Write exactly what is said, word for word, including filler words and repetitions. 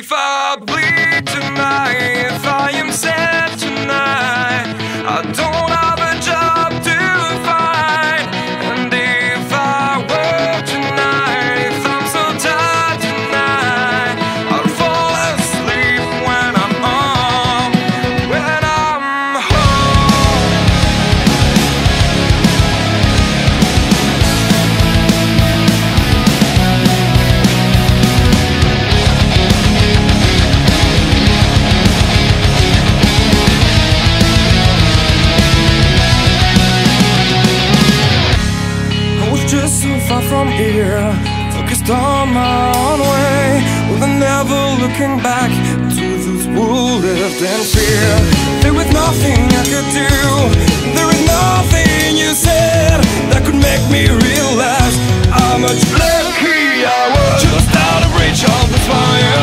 if I bleed tonight, if I am sad tonight, I don't have a job to find. And if I work tonight, if I'm so tired tonight, I'll fall asleep when I'm home, when I'm home. I was just so far from here, focused on my own way, with never looking back to those who lived in fear. There was nothing I could do, there was nothing you said that could make me realize how much lucky I was. Just out of reach of the fire,